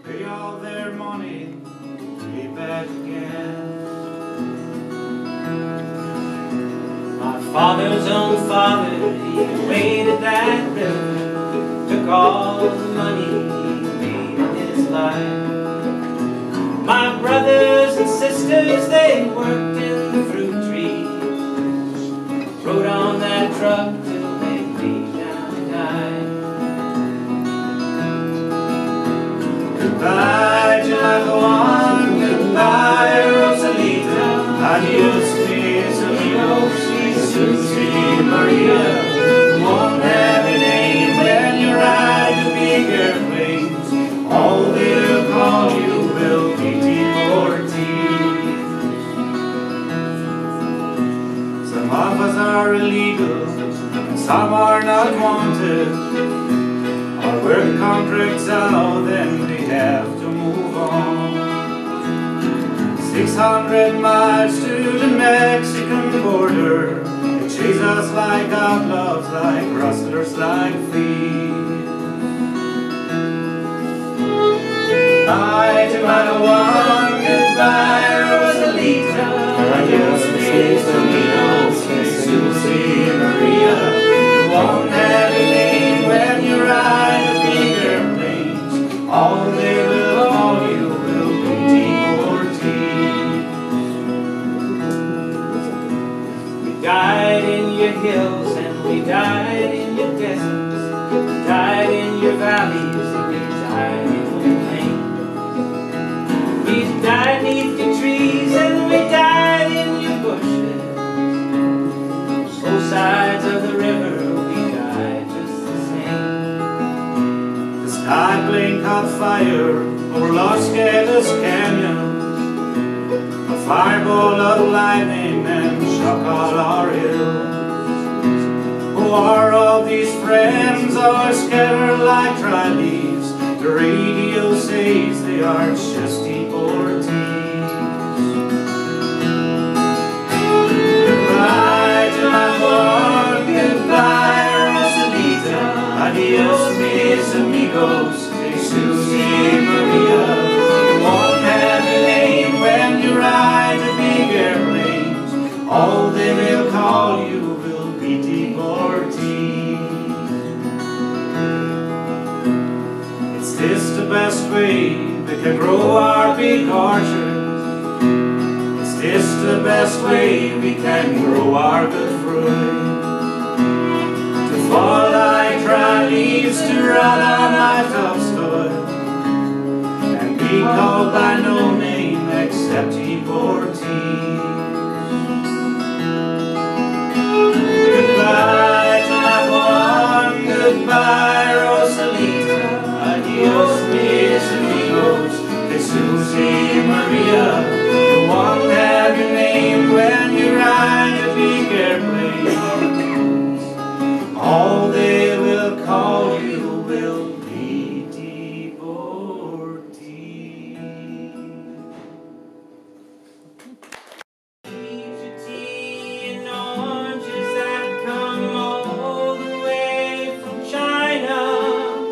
pay all their money, pay back again. My father's own father, he waded that river, took all the money he made in his life. My brothers and sisters, they worked in the fruit trees, rode on that truck till they lay down and died. Goodbye, July, goodbye, Rosalita, adios, mis amigos, Susie Maria. Won't have a name when you ride the big airplanes, all they'll call you will be deportees. Some of us are illegal, and some are not wanted. Our work contract's out, then we have to move on. 600 miles to the Mexican border, they chase us like outlaws, like rustlers, like thieves. Goodbye to Manawan, goodbye Rosalita, adios mis amigos, Susie Maria. You won't have a name when you ride the big airplanes, all they will call you will be deportees. We died in your hills and we died in your deserts, we died in your valleys and we died in your plains. We died beneath your trees and we died in your bushes. Both sides of the river we died just the same. The sky plane caught fire over Los Gatos Canyon. A fireball of lightning and shock all our hills. Who are all these friends are scattered like dry leaves? The radio says they are just deportees. Goodbye to my Lord, goodbye Rosalita, adios mis amigos, Jesus y Maria. You won't have a name when you ride the big airplanes, all they will call you will be deportees. Is this the best way we can grow our big orchards? Is this the best way we can grow our good fruit? To fall like dry leaves, to rot on my topsoil, and be called by no name except deportees. Goodbye to my one, goodbye Rosalita, adios mis amigos, Jesus y Maria. You won't have your name when you ride a big airplane, all they will call you will be deportees. Peach tea and oranges that come all the way from China,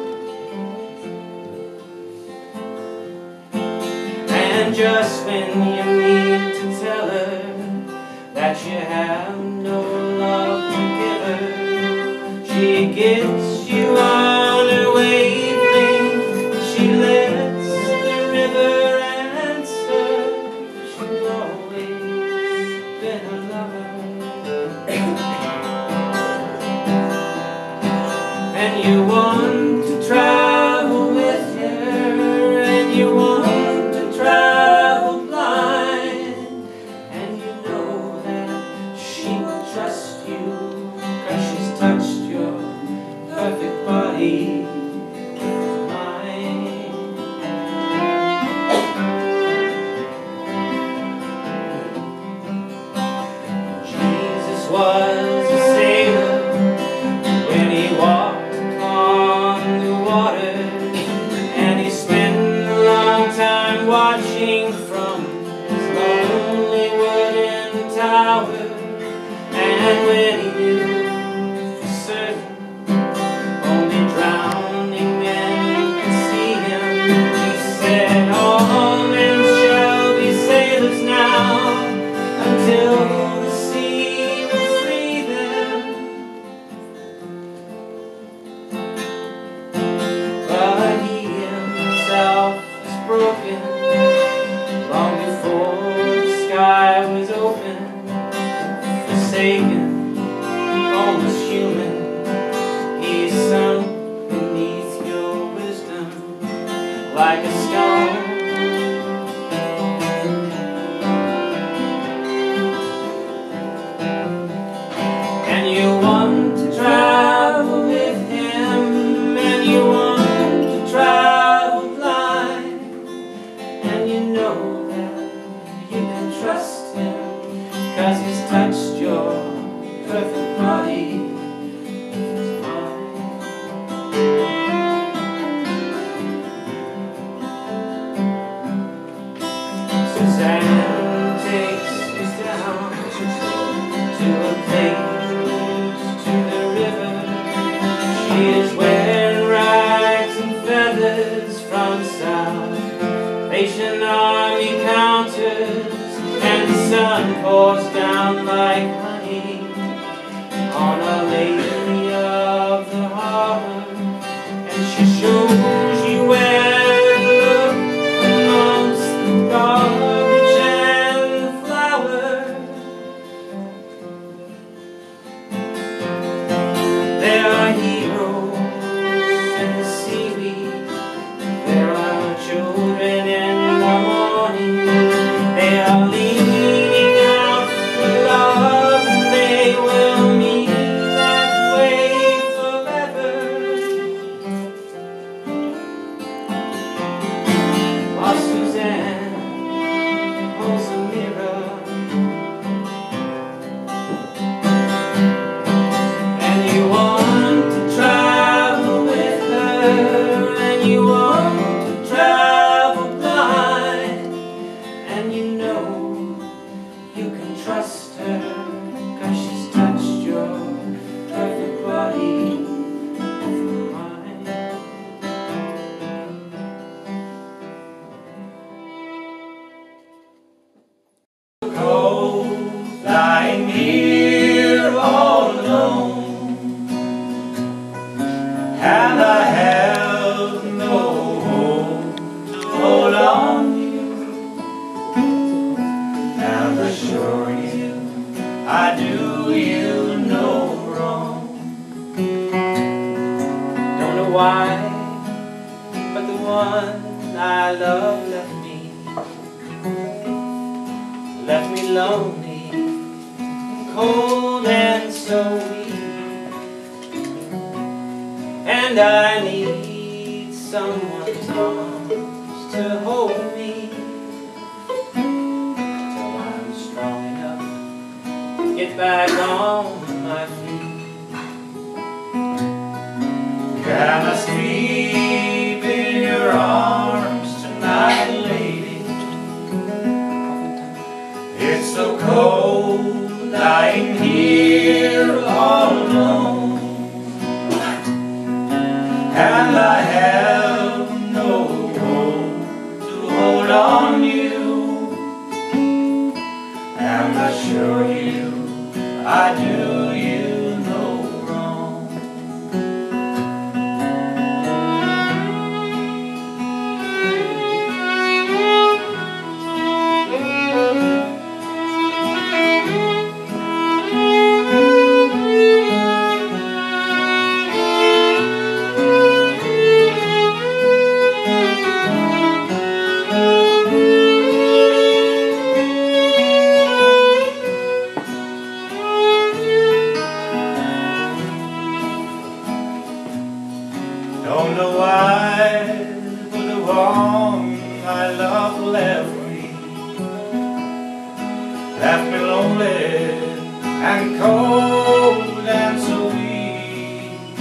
and just when you need to tell her that you have no love to give her, she gets you on her wavelength. She lets the river answer. She's always been a lover, and you want to travel with her, and you want to travel blind, and you know that she will trust you, 'cause she's touched your perfect body with mine. Jesus was a sailor when he walked on the water, and he spent a long time watching from his lonely wooden tower. And when he knew for certain only drowned you want to travel with him, and you want to travel blind, and you know that you can trust him, 'cause he's touched your perfect body with his mind. Suzanne takes us down to a place, to the river. She is wearing rags and feathers from the south. Salvation Army counters, and the sun pours down like honey on a lady of the harbor, and she shows you where to look amongst the garbage and the flowers. There are heroes in the seaweed, there are children in the morning. They are leaning out for love, and they will meet that way forever. While Suzanne holds a mirror, and you want to travel with her, and you want to travel blind, and you know you can trust her, 'cause she's touched your perfect body with mine. Cold, lying here all alone, and I have no hope to hold on you, and assure you I do you no wrong. Don't know why, but the one I love left me lonely, cold and so weak, and I need someone's arms to hold me till I'm strong enough to get back on my feet. Can I sleep in your arms tonight, lady? It's so cold, lying here all alone, and I have no hope to hold on you, and I assure you I do you no wrong. Don't know why, but the one I love left me lonely and cold and so weak,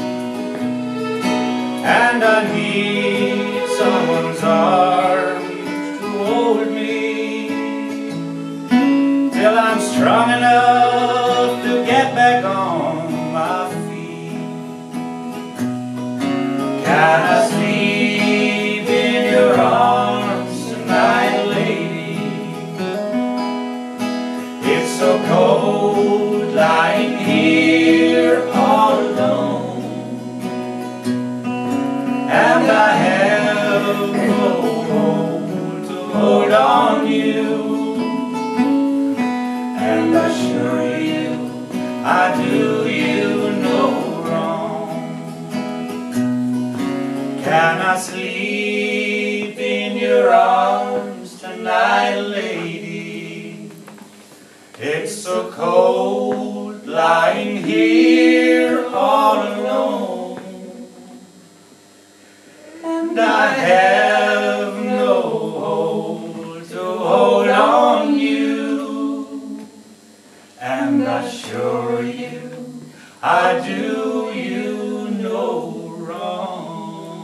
and I need someone's arms to hold me till I'm strong enough to get back on my feet. Can I sleep in your arms tonight, lady? It's so cold, lying here all alone, and I have no hope to hold on you, and I assure you I do you no wrong. Can I sleep in your arms tonight, lady? It's so cold, lying here why do you know wrong?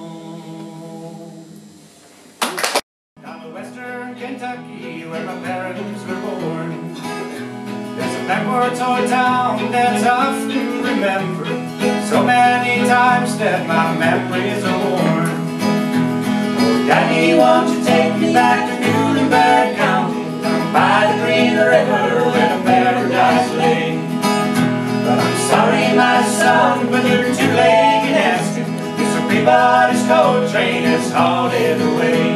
Down in western Kentucky, where my parents were born, there's a backwoods old town that's often remembered, so many times that my memories are worn. Oh, Daddy, won't you take me back to Muhlenberg County, down by the Green River where the paradise lay? But I'm sorry, my son, but you're too late in asking. Mr. Peabody's coal train has hauled it away.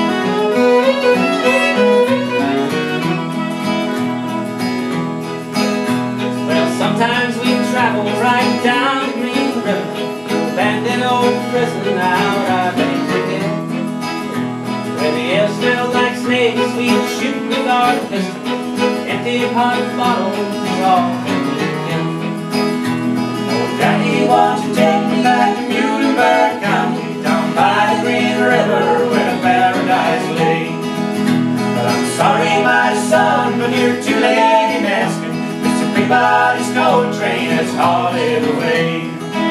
Well, sometimes we travel right down the Green River, abandoned old prison out our forget, where the air smelled like snakes. We'd shoot with our pistols, empty pop bottles, all. Daddy, won't you take me back to Muhlenberg County, down by the Green River where the paradise lay? But I'm sorry, my son, but you're too late in asking. Mr. Peabody's coal train has hauled it away.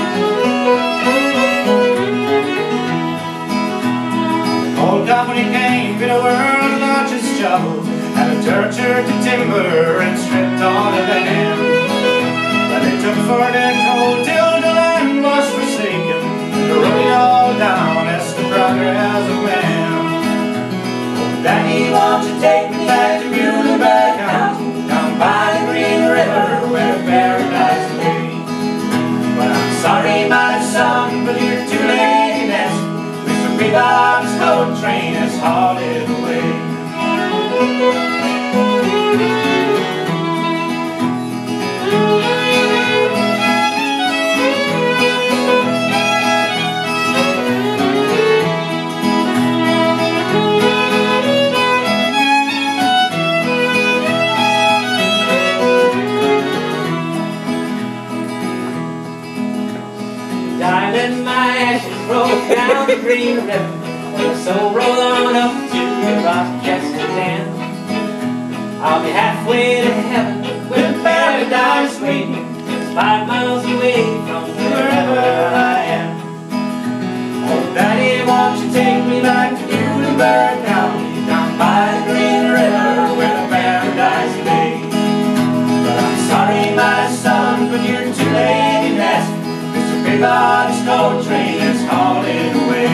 The coal company came with the world's largest shovel, and it tortured the timber and stripped all the land. But it took for their coal till the land was forsaken, to run it all down as the progress of man. Oh, Daddy, won't you take me back to Muhlenberg County, down by the Green River where the paradise lay? But I'm sorry, my son, but you're too late in asking. Mr. Peabody's coal train has hauled it away. Darling, my ashes roll down the Green River, so roll on up to Rochester Dam. I'll be halfway to heaven with paradise waiting, 5 miles away from wherever I am. Oh, Daddy, won't you take me back to Muhlenberg County, down by the Green River where the paradise lay? But I'm sorry, my son, but you're too late in asking. Mr. Peabody's coal train has hauled it away.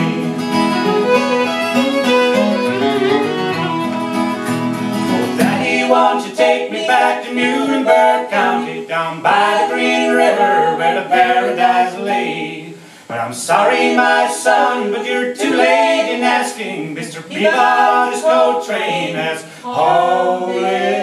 Oh, Daddy, won't you take me back to Muhlenberg County, down by the Green River where the paradise lay? But I'm sorry, my son, but you're too late in asking. Mr. Peabody's coal train has hauled it away.